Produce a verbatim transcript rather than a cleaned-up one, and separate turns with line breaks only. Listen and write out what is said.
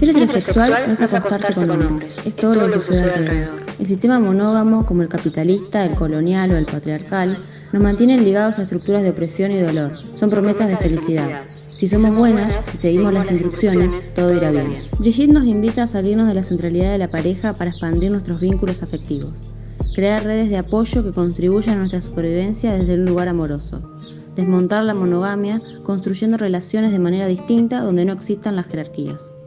Ser heterosexual no es acostarse con hombres, es todo lo que sucede alrededor. El sistema monógamo, como el capitalista, el colonial o el patriarcal, nos mantienen ligados a estructuras de opresión y dolor. Son promesas de felicidad. Si somos buenas, si seguimos las instrucciones, todo irá bien. Brigitte nos invita a salirnos de la centralidad de la pareja para expandir nuestros vínculos afectivos. Crear redes de apoyo que contribuyan a nuestra supervivencia desde un lugar amoroso. Desmontar la monogamia, construyendo relaciones de manera distinta donde no existan las jerarquías.